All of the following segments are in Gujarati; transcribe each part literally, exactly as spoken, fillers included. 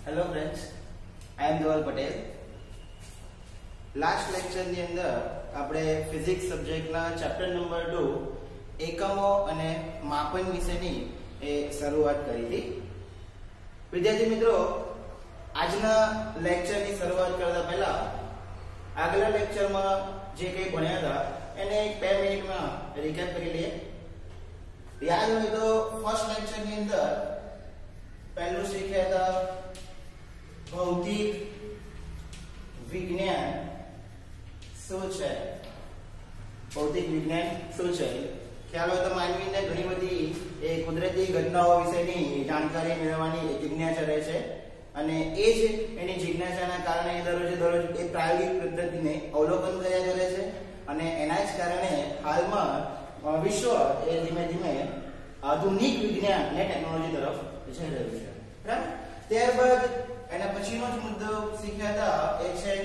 Hello friends, I am Dhaval Patel. Last લેક્ચરની અંદર આપણે ફિઝિક્સ સબ્જેક્ટના ચેપ્ટર નંબર ટુ એકમો અને માપન વિશેની એ શરૂઆત કરી હતી. વિદ્યાર્થી મિત્રો, આજના લેક્ચરની શરૂઆત કરતા પહેલા આગલા લેક્ચરમાં જે કંઈ ભણ્યા હતા એને એક બે મિનિટમાં રિકેપ કરી લઈએ. યાદ હોય તો ફર્સ્ટ લેક્ચરની અંદર પહેલું શીખ્યા હતા ભૌતિક વિજ્ઞાન શું છે. ભૌતિક વિજ્ઞાન શું છે ખ્યાલ હોય તો માનવીને ઘણી બધી એ કુદરતી ઘટનાઓ વિશેની જાણકારી મેળવવાની જિજ્ઞાસા રહે છે અને એ જ એની જિજ્ઞાસાના કારણે દરરોજ દરરોજ એ પ્રાયોગિક પદ્ધતિને અવલોકન કર્યા કરે છે અને એના જ કારણે હાલમાં વિશ્વ એ ધીમે ધીમે આધુનિક વિજ્ઞાન અને ટેકનોલોજી તરફ જઈ રહ્યું છે. બરાબર. ત્યારબાદ એના પછીનો જ મુદ્દો શીખ્યા હતા એ છે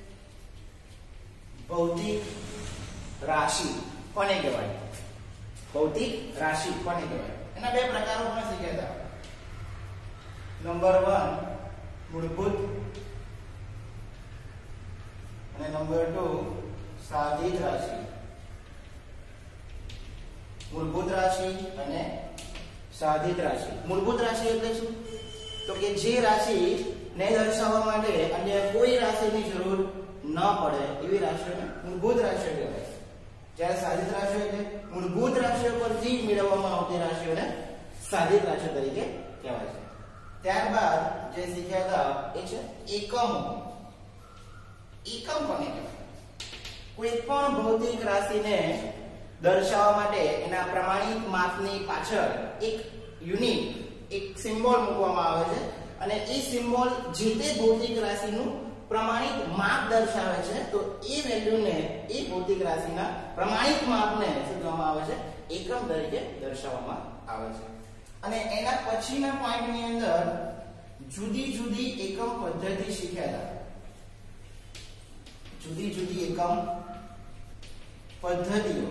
ભૌતિક રાશિ કોને કહેવાય. ભૌતિક રાશિ કોને કહેવાય એના બે પ્રકારો પણ શીખ્યા હતા. નંબર વન મૂળભૂત અને નંબર ટુ સાધિત રાશિ. મૂળભૂત રાશિ અને સાધિત રાશિ. મૂળભૂત રાશિ એટલે શું? તો કે જે રાશિ ને દર્શાવવા માટે અન્ય કોઈ રાશિની જરૂર ન પડે એવી રાશિઓને મૂળભૂત રાશિઓ કહેવાય. જ્યારે સાધિત રાશિઓ એટલે મૂળભૂત રાશિઓ પરથી મેળવવામાં આવતી રાશિઓને સાધિત રાશિઓ તરીકે કહેવાય છે. ત્યારબાદ જે શીખ્યા હતા એ છે એકમ. એકમ કોને કહેવાય? કોઈ પણ ભૌતિક રાશિને દર્શાવવા માટે એના પ્રમાણિત માપની પાછળ એક યુનિટ એક સિમ્બોલ મૂકવામાં આવે છે અને એ સિમ્બોલ જે તે ભૌતિક રાશિનું પ્રમાણિત માપ દર્શાવે છે. તો એ વેલ્યુને એ ભૌતિક રાશિના પ્રમાણિત માપને શું કહેવામાં આવે છે? એકમ તરીકે દર્શાવવામાં આવે છે. અને એના પછીના પોઈન્ટની અંદર જુદી જુદી એકમ પદ્ધતિ શીખ્યા હતા. જુદી જુદી એકમ પદ્ધતિઓ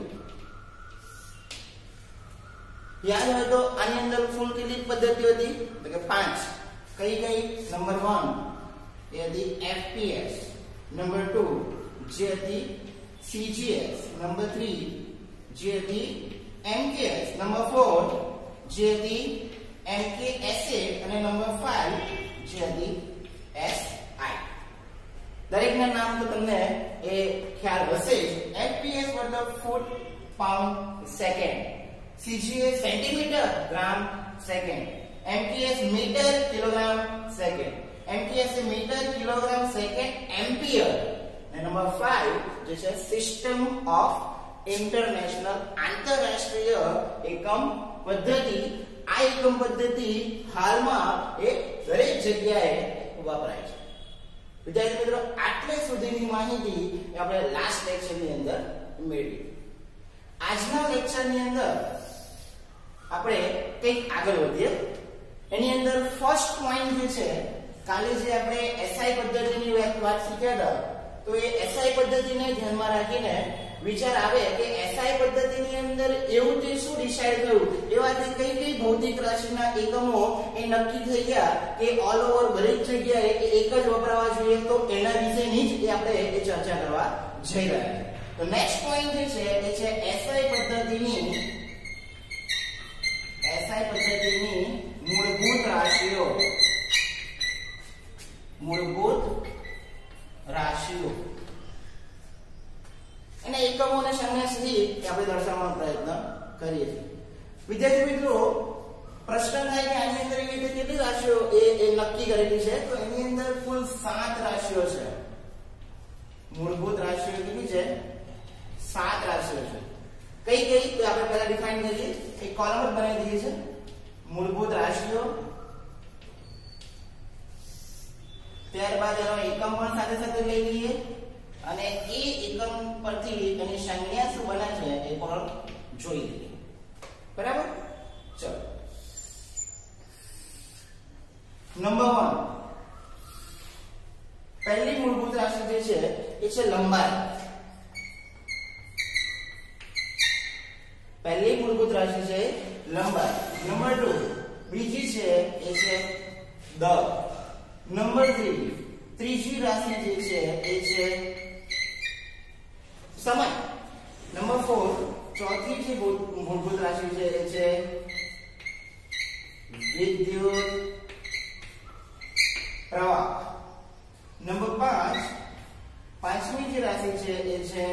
યાદ હોય તો આની અંદર કુલ કેટલી પદ્ધતિઓ હતી? તો કે પાંચ. કઈ કઈ? નંબર વન એ હતી એફપીએસ, નંબર ટુ જે હતી સીજીએસ, નંબર થ્રી જે હતી એમકેએસ, નંબર ફોર જે હતી એમકેએસએ અને નંબર ફાઈવ જે હતી એસઆઈ. દરેકના નામ તો તમને એ ખ્યાલ હશે જ. એફપીએસ મતલબ foot pound second, CGS centimetre gram second, MKS metre kilogram second, MKS metre kilogram second ampere અને નંબર પાંચ જે છે સિસ્ટમ ઓફ ઇન્ટરનેશનલ આંતરરાષ્ટ્રીય એકમ પદ્ધતિ. આ એકમ પદ્ધતિ હાલમાં એ દરેક જગ્યાએ વપરાય છે. વિદ્યાર્થી મિત્રો, આટલે સુધીની માહિતી આપણે લાસ્ટ લેક્ચરની અંદર મેળવી. આજના લેક્ચરની અંદર આપણે કંઈક આગળ વધીએ. એની અંદર ફર્સ્ટ પોઈન્ટ જે છે, કાલે જે આપણે એસઆઈ પદ્ધતિની વાત શીખ્યા હતા, તો એ એસઆઈ પદ્ધતિને ધ્યાનમાં રાખીને વિચાર આવે કે એસઆઈ પદ્ધતિની અંદર એવું તે શું ડિસાઈડ થયું, એવાથી કઈ કઈ ભૌતિક રાશિના એકમો એ નક્કી થઈ ગયા કે ઓલ ઓવર દરેક જગ્યાએ એક જ વપરાવા જોઈએ. તો એના વિશેની જ આપણે એ ચર્ચા કરવા જઈ રહ્યા છીએ. તો નેક્સ્ટ પોઈન્ટ જે છે એ છે એસઆઈ પદ્ધતિની એસઆઈ પદ્ધતિની મૂળભૂત રાશિઓ. મૂળભૂત રાશિઓ અને એકમો અને સંજ્ઞા સહિત આપણે દર્શાવવાનો પ્રયત્ન કરીએ છીએ. વિદ્યાર્થી મિત્રો, પ્રશ્ન થાય કે આની અંદર એવી રીતે કેટલી રાશિઓ એ એ નક્કી કરેલી છે? તો એની અંદર કુલ સાત રાશિઓ છે. મૂળભૂત રાશિઓ કેટલી છે? સાત રાશિઓ છે. કઈ કઈ? તો આપણે પહેલા ડિફાઇન કરીએ. એક કોલમ જ બનાવી દઈએ છે. મૂળભૂત રાશિઓ, ત્યારબાદ એનો એકમ પણ સાથે સાથે લઈ લઈએ અને એ એકમ પરથી એની સંજ્ઞા શું બને છે એ પણ જોઈ લઈએ. બરાબર? ચલો, નંબર વન, પહેલી મૂળભૂત રાશિ જે છે એ છે લંબાઈ. પહેલી મૂળભૂત રાશિ છે લંબાઈ. નંબર ટુ બીજી છે એ છે દર. નંબર થ્રી, ત્રીજી રાશિ જે છે એ છે સમય. નંબર ફોર, ચોથી જે મૂળભૂત રાશિ છે એ છે વિદ્યુત પ્રવાહ. નંબર પાંચ, પાંચમી જે રાશિ છે એ છે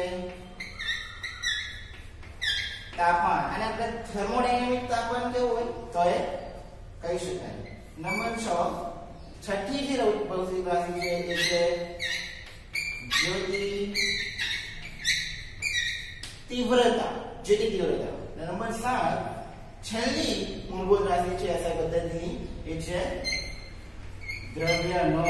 તાપમાન. અને આપણે થર્મોડાયનેમિક તાપમાન કેવું હોય તો એ કહી શકાય. નંબર છ, છઠ્ઠી જે ભૌતિક રાશિ છે એ છે જ્યોતિ તીવ્રતા. જ્યોતિ તીવ્રતા. નંબર સાત, છેલ્લી મૂળભૂત રાશિ છે એસઆઈ પદ્ધતિની એ છે દ્રવ્યનો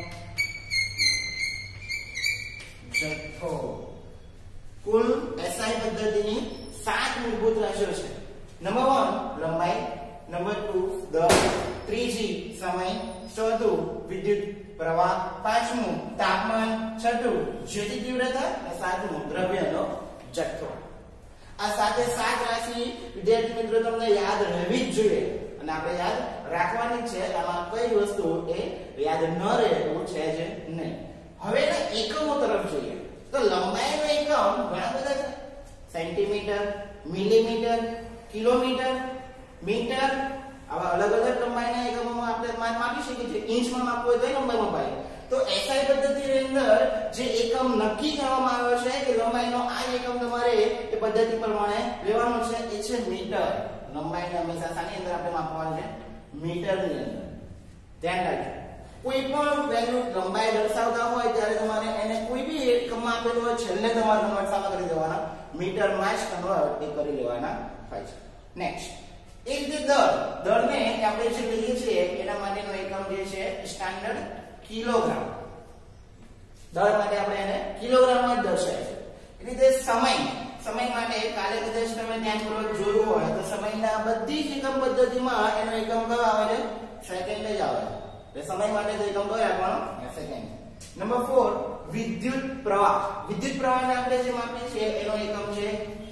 જથ્થો. કુલ એસઆઈ પદ્ધતિની સાત મૂળભૂત રાશિઓ છે. નંબર વન લંબાઈ, નંબર ટુ દર, ત્રીજી સમય, ચોથું વિદ્યુત પ્રવાહ, પાંચમું તાપમાન, છઠ્ઠું જ્યોતિ તીવ્રતા અને સાતમું દ્રવ્યનો જથ્થો. આ સાથે સાત રાશિ વિદ્યાર્થી મિત્રો તમને યાદ રહેવી જ જોઈએ અને આપણે યાદ રાખવાની છે. આમાં કઈ વસ્તુ એ યાદ ન રહે એવું છે જ નહીં. હવે એના એકમો તરફ જોઈએ તો લંબાઈનો એકમ ઘણા બધા છે. સેન્ટીમીટર, મિલીમીટર, કિલોમીટર, મીટર, આવા અલગ અલગ લંબાઈના એકમોમાં આપણે માપી શકીએ છીએ. ઇંચમાં માપવું હોય તો લંબાઈ મપાય. તો એસઆઈ પદ્ધતિની અંદર જે એકમ નક્કી કરવામાં આવ્યો છે કે લંબાઈનો આ એકમ તમારે એ પદ્ધતિ પ્રમાણે લેવાનો છે એ છે મીટર. લંબાઈને હંમેશા શાની અંદર આપણે માપવાનું છે? મીટરની અંદર. ધ્યાન રાખજો. કોઈ પણ વેલ્યુ લંબાઈ દર્શાવતા હોય ત્યારે તમારે એને કોઈ બી એકમમાં આપેલું હોય છેલ્લે તમારે કન્વર્ટ શામાં કરી દેવાના? મીટરમાં જ કન્વર્ટ એ કરી લેવાના હોય છે. નેક્સ્ટ, એક રીતે દર. દરને આપણે જે લઈએ છીએ એના માટેનો એકમ જે છે સ્ટાન્ડર્ડ કિલોગ્રામ. દર માટે આપણે એને કિલોગ્રામમાં જ દર્શાવે છે. એ રીતે સમય. સમય માટે કાલે કદાચ તમે ધ્યાનપૂર્વક જોયું હોય તો સમયના બધી જ એકમ પદ્ધતિમાં એનો એકમ કયો આવે છે? સેકન્ડ જ આવે છે. એટલે સમય માટે તો એકમ કયો આપવાનો? સેકન્ડ. નંબર ફોર, વિદ્યુત પ્રવાહ. વિદ્યુત પ્રવાહને આપણે જે માપીએ છીએ એનો એકમ છે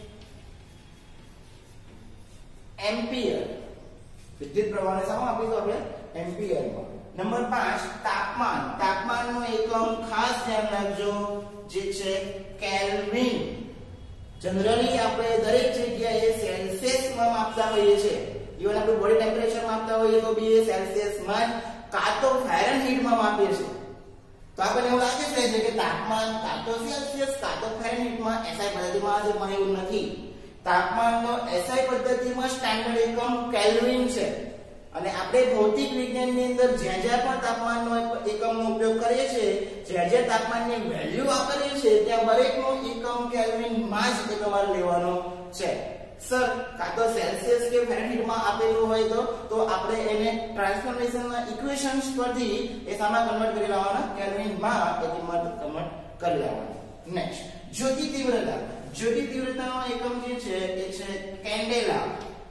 એમ્પિયર. વિદ્યુત પ્રવાહને શામાં આપીશું આપણે? એમ્પિયરમાં. નંબર પાંચ, તાપમાન. તાપમાનનો એકમ ખાસ ધ્યાન રાખજો જે છે કેલ્વિન. જનરલી આપણે દરેક જગ્યાએ સેલ્સિયસમાં માપતા હોઈએ છીએ. ઇવન આપણે બોડી ટેમ્પરેચર માપતા હોઈએ તો બી એ સેલ્સિયસમાં કાં તો ફેરનહીટમાં માપીએ છીએ. તો આપણને એવું લાગે છે કે તાપમાન કાં તો સેલ્સિયસ કાં તો ફેરનહીટમાં. એસઆઈ પદ્ધતિમાં આજે પણ એવું નથી. તાપમાનનો એસઆઈ પદ્ધતિમાં સ્ટાન્ડર્ડ એકમ કેલ્વિન છે. અને આપણે ભૌતિક વિજ્ઞાનની અંદર જ્યાં જ્યાં પણ તાપમાનનો એકમનો ઉપયોગ કરીએ છીએ, જ્યાં જ્યાં તાપમાનની વેલ્યુ વાપરીએ છીએ ત્યાં દરેકનો એકમ કેલ્વિનમાં જ તમારે લેવાનો છે. સર કાં તો સેલ્સિયસ કે ફેરનહીટમાં આપેલું હોય તો તો આપણે એને ટ્રાન્સફોર્મેશનના ઇક્વેશન્સ પરથી એ શામાં કન્વર્ટ કરી લેવાના? કેલ્વિનમાં એ કિંમત કન્વર્ટ કરી લેવાની. નેક્સ્ટ, જ્યોતિ તીવ્રતા. જ્યોતિ તીવ્રતાનો એકમ જે છે એ છે કેન્ડેલા.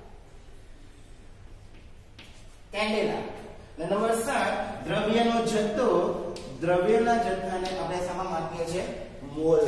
કેન્ડેલા. નંબર સાત, દ્રવ્યનો જથ્થો. દ્રવ્યના જથ્થાને આપણે શામાં માપીએ છીએ? મોલ.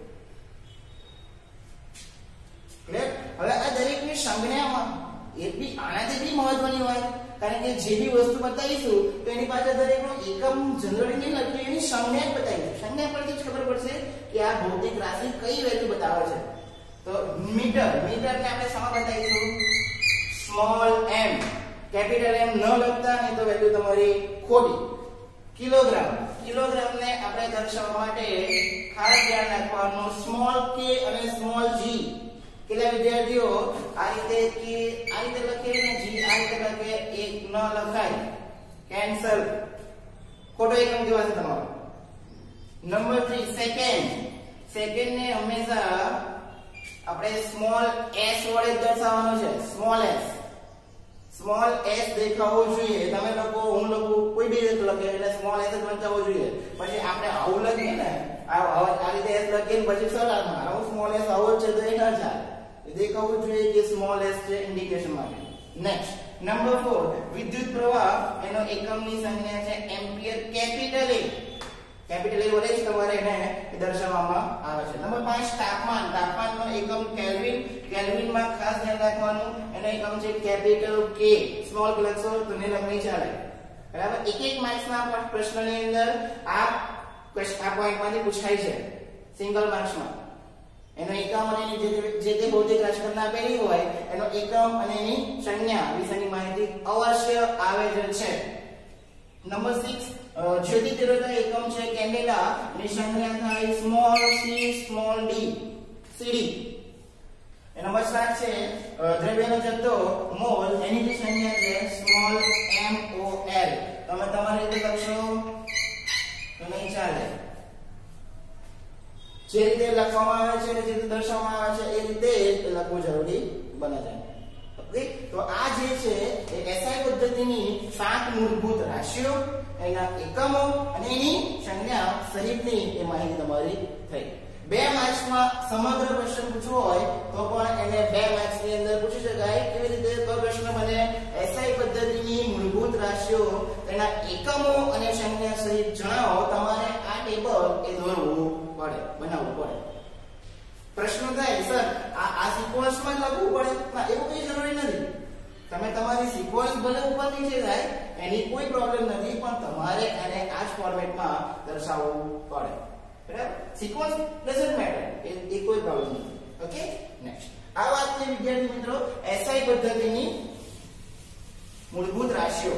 ક્લિયર? હવે આ દરેકની સંજ્ઞામાં એ બી આનાથી બી મહત્વની હોય કારણ કે જે બી વસ્તુ બતાવીશું તો એની પાછળ દરેકનો એકમ જનરલી નહીં લખી એની સંજ્ઞા બતાવીશું. સંજ્ઞા પરથી જ ખબર પડશે કે આ ભૌતિક રાશિ કઈ વેલ્યુ બતાવે છે. તો મીટર. મીટરને આપણે શામાં બતાવીશું? સ્મોલ એમ. કેપિટલ એમ ન લખતા નહીં તો વેલ્યુ તમારી ખોટી. કિલોગ્રામ. કિલોગ્રામને આપણે દર્શાવવા માટે ખાસ ધ્યાન રાખવાનું સ્મોલ કે અને સ્મોલ જી. કેટલા વિદ્યાર્થીઓ આ રીતે કે આ રીતે લખે ને જી આ રીતે લખે? એક ન લખાય, કેન્સલ. ખોટો એકમ કેવો છે તમારો? નંબર ત્રણ, સેકન્ડ. સેકન્ડ ને હંમેશા આપણે સ્મોલ એસ વડે દર્શાવવાનો છે. Small S. સ્મોલ એસ દેખાવો જોઈએ. તમે લોકો હું લખું કોઈ બી રીતે લખે એટલે સ્મોલ એસ જ બતાવવો જોઈએ. પછી આપણે આવું લખીએ ને આ આ રીતે એસ લખીને પછી સરળમાં આવું સ્મોલ એસ આવો છે તો એ ન ચાલે. દેખાવું જોઈએ કે સ્મોલ એસ છે ઇન્ડિકેશન માટે. નેક્સ્ટ, નંબર ફોર, વિદ્યુત પ્રવાહ. એનો એકમની સંજ્ઞા છે ampere. Capital A. Capital A વડે જ તમારે એને દર્શાવવામાં આવે છે. નંબર પાંચ, તાપમાન. તાપમાનનો એકમ કેલ્વિન. કેલ્વિનમાં ખાસ ધ્યાન રાખવાનું એનો એકમ છે કેપિટલ કે. સ્મોલ લખશો તો ને લખ નહીં ચાલે. બરાબર એક એક માર્ક્સ ના પ્રશ્નની અંદર આ આ પોઈન્ટ માંથી પૂછાય છે સિંગલ માર્ક્સ માં એનો એકમ અને એની જે તે ભૌતિક રાશિકરણ આપેલી હોય એનો એકમ અને એની સંજ્ઞા વિશેની માહિતી અવશ્ય આવે જ છે. નંબર છ જ્યોતિ તીવ્રતા એકમ છે કેન્ડેલા એની સંજ્ઞા થાય small C small D CD. Number સાત છે દ્રવ્યનો જથ્થો મોલ એની જે સંજ્ઞા છે સ્મોલ એમ ઓ એલ. તમે તમારી રીતે લખશો તો નહીં ચાલે. જે રીતે લખવામાં આવે છે અને જે રીતે દર્શાવવામાં આવે છે એ રીતે લખવું જરૂરી બને છે. ઓકે તો આ જે છે એ એસઆઈ પદ્ધતિની સાત મૂળભૂત રાશિઓ એના એકમો અને એની સંજ્ઞા સહિતની એ માહિતી તમારી થઈ. બે માર્ક્સમાં સમગ્ર પ્રશ્ન પૂછવો હોય તો પણ એને બે માર્ક્સ ની અંદર પૂછી શકાય. કેવી રીતે તો પ્રશ્ન બને એસઆઈ પદ્ધતિની મૂળભૂત રાશિઓ તેના એકમો અને સંજ્ઞા સહિત જણાવો. તમારે આ ટેબલ એ દોરવું પડે બનાવવું પડે. પ્રશ્ન થાય સર આ આ સિક્વન્સમાં લખવું પડે ના એવું કઈ જરૂરી નથી. તમે તમારી સિક્વન્સ ભલે ઉપર નીચે થાય એની કોઈ પ્રોબ્લેમ નથી પણ તમારે એને આ જ ફોર્મેટમાં દર્શાવવું પડે. બરાબર સિક્વન્સ ડઝન્ટ મેટર એ કોઈ પ્રોબ્લેમ નથી. ઓકે નેક્સ્ટ આ વાત છે વિદ્યાર્થી મિત્રો એસઆઈ પદ્ધતિની મૂળભૂત રાશિઓ.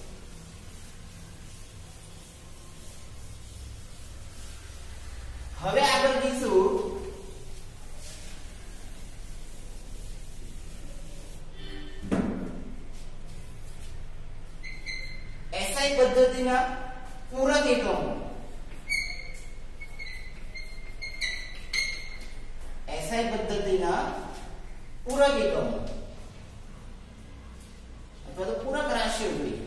હવે આગળ જઈશું એસઆઈ પદ્ધતિના પૂરક એકમો. એસઆઈ પદ્ધતિના પૂરક એકમો અથવા તો પૂરક રાશિઓ જોઈએ.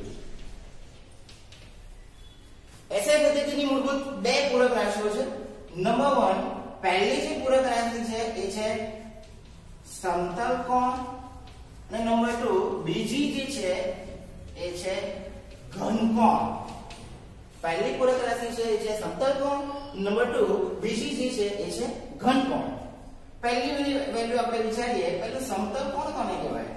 એસઆઈ પદ્ધતિની મૂળભૂત બે પૂરક રાશિઓ છે. નંબર વન પહેલી જે પૂરક રાશિ છે એ છે સમતલ કોણ અને નંબર ટુ બીજી જે છે એ છે ઘન કોણ. પહેલી પૂરક રાશિ છે એ છે સમતલ કોણ. નંબર ટુ બીજી જે છે એ છે ઘન કોણ. પહેલી વેલ્યુ આપણે વિચારીએ પહેલું સમતલ કોણ કોને કહેવાય?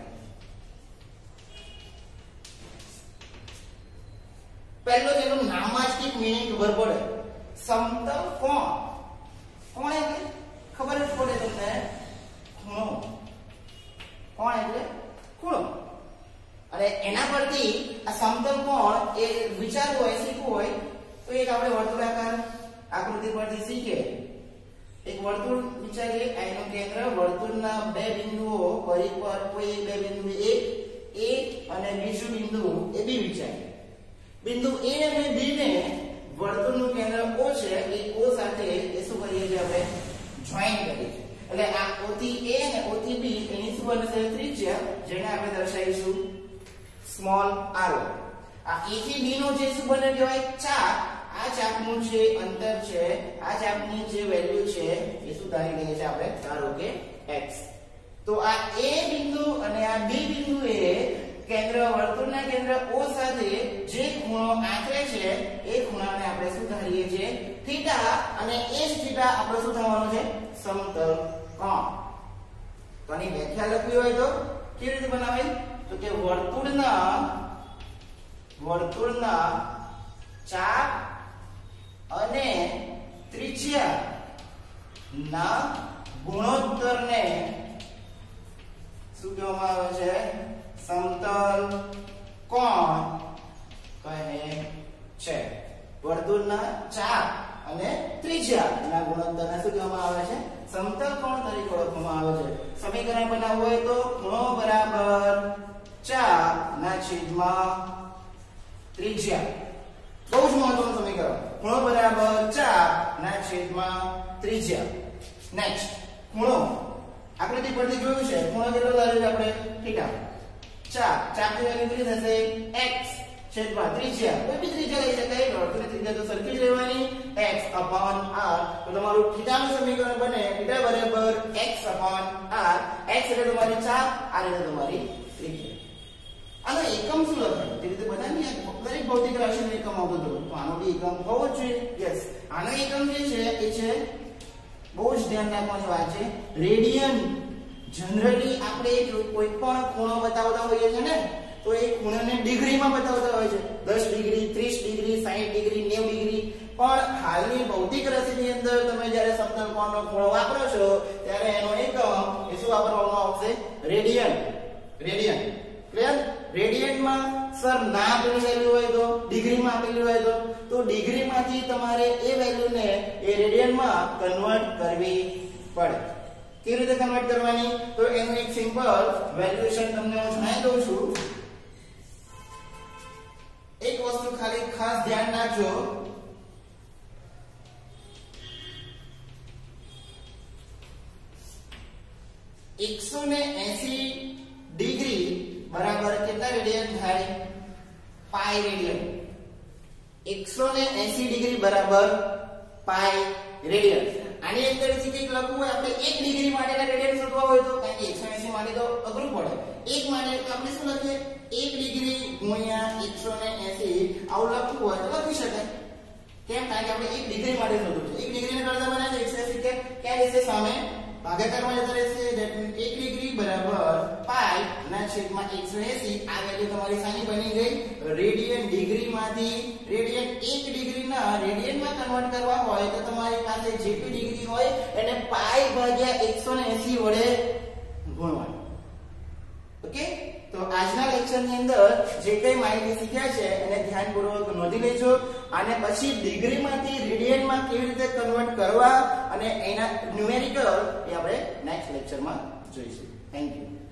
પહેલો જેનું નામમાં જ કંઈક મીનિંગ ખબર પડે. સમતલ કોણ કોણ એટલે ખબર જ પડે તમને ખૂણો. કોણ એટલે ખૂણો. અને એના પરથી આ સમતલ કોણ એ વિચારવું હોય શીખવું હોય તો એક આપણે વર્તુળાકાર આકૃતિ પરથી શીખે. એક વર્તુળ વિચારીએ એનું કેન્દ્ર વર્તુળના બે બિંદુઓ પરિપર કોઈ બે બિંદુ એક એ અને બીજું બિંદુ એ બી વિચારીએ. બિંદુ એ અને બી ને વર્તુળનું કેન્દ્ર O છે એ O સાથે એ શું કરીએ છીએ આપણે જોઈન કરીએ છીએ. એટલે આ O થી A અને O થી B એની શું બનશે ત્રિજ્યા જેને આપણે દર્શાવીશું સ્મોલ r. આ A થી B નો જે શું બને કહેવાય ચાપ. આ ચાપનું જે અંતર છે આ ચાપની જે વેલ્યુ છે એ શું ધારી લઈએ છીએ આપણે ધારો કે x. તો આ A બિંદુ અને આ B બિંદુ એ કેન્દ્ર વર્તુળના કેન્દ્ર O સાથે જે ખૂણો આંતરે છે એ ખૂણાને આપણે શું ધારીએ છીએ થીટા. અને એ જ થીટા આપણે શું થવાનું છે સમતલ કોણ. તો આની વ્યાખ્યા લખવી હોય તો કેવી રીતે બનાવાય તો કે વર્તુળના વર્તુળના ચાપ અને ત્રિજ્યા ના ગુણોત્તરને શું કહેવામાં આવે છે સમતલ કોણ કહે છે. વર્તુળના ચાપ અને ત્રિજ્યા ના ગુણોત્તરને શું કહેવામાં આવે છે સમતલ કોણ તરીકે ઓળખવામાં આવે છે. સમીકરણ બનાવવું હોય તો ખૂણો બરાબર ચાપ ના છેદમાં ત્રિજ્યા. બહુ જ મહત્વનું સમીકરણ. ખૂણો બરાબર ચાપ ના છેદમાં ત્રિજ્યા. નેક્સ્ટ ખૂણો આકૃતિ પરથી જોયું છે ખૂણો કેટલો ધાર્યો આપણે થીટા. ચાપ ચાપની વેલ્યુ કેટલી થશે x છેદમાં ત્રિજ્યા. કોઈ બી ત્રિજ્યા લઈ શકાય. વર્તુળની ત્રિજ્યા તો સરખી જ રહેવાની x upon r. તો તમારું થીટાનું સમીકરણ બને થીટા બરાબર x upon r. x એટલે તમારી ચાપ r એટલે તમારી ત્રિજ્યા. આનો એકમ શું લખાય તે રીતે બધાની દરેક ભૌતિક રાશિનો એકમ આવતો હતો તો આનો બી એકમ હોવો જ જોઈએ. યસ આનો એકમ જે છે એ છે બહુ જ ધ્યાન રાખવાની વાત છે રેડિયન. જનરલી આપણે કોઈ પણ ખૂણો બતાવતા હોઈએ છે ને તો એ ખૂણાને ડિગ્રીમાં બતાવતા હોય છે. દસ ડિગ્રી, ત્રીસ ડિગ્રી, સાહીઠ ડિગ્રી, નેવું ડિગ્રી. પણ હાલની ભૌતિક રસીની અંદર તમે જ્યારે સમતલ કોણનો ખૂણો વાપરો છો ત્યારે એનો એકમ એ શું વાપરવામાં આવશે? રેડિયન. રેડિયન. ક્લિયર? રેડિયનમાં સર ના આપેલી વેલ્યુ હોય તો ડિગ્રીમાં આપેલી હોય તો તો ડિગ્રીમાંથી તમારે એ વેલ્યુને એ રેડિયનમાં કન્વર્ટ કરવી પડે. કેવી રીતે કન્વર્ટ કરવાની? તો એનું એક સિમ્પલ વેલ્યુએશન તમને હું જણાવી દઉં છું. એક વસ્તુ ખાલી ખાસ ધ્યાન રાખજો. એકસો એંસી ડિગ્રી બરાબર કેટલા રેડિયન થાય? Pi radian. એકસો એંસી ડિગ્રી બરાબર પાઈ રેડિયન. આની અંદર જે કંઈક લખવું હોય આપણે એક ડિગ્રી માટેના રેડિયન શોધવા હોય તો કારણ કે એકસો એંસી માટે તો અઘરું પડે. એક માટે આપણે શું લખીએ? એક ડિગ્રી ગુણ્યા એકસો એંસી આવું લખવું હોય તો લખી શકાય. કેમ? કારણ કે આપણે એક ડિગ્રી માટે શોધવું છે. એક ડિગ્રીને કરતા બનાવે એકસો એંસી કે ક્યાં રહેશે? સામે ભાગાકારમાં જતા રહેશે. ધેટ મીન્સ એક ડિગ્રી બરાબર પાઈ ના છેદમાં એકસો એંસી. આ વેલ્યુ તમારી સાની બની ગઈ? રેડિયન. ડિગ્રીમાંથી રેડિયન એક ડિગ્રીના રેડિયનમાં કન્વર્ટ કરવા હોય તો તમારી પાસે જેટલી ડિગ્રી હોય એને પાઈ ભાગ્યા એકસો એંસી વડે ગુણવાનું. ઓકે? તો આજના લેક્ચરની અંદર જે કંઈ માહિતી શીખ્યા છે એને ધ્યાનપૂર્વક નોંધી લેજો અને પછી ડિગ્રીમાંથી રેડિયનમાં કેવી રીતે કન્વર્ટ કરવા અને એના ન્યુમેરિકલ એ આપણે નેક્સ્ટ લેક્ચરમાં જોઈશું. Thank you.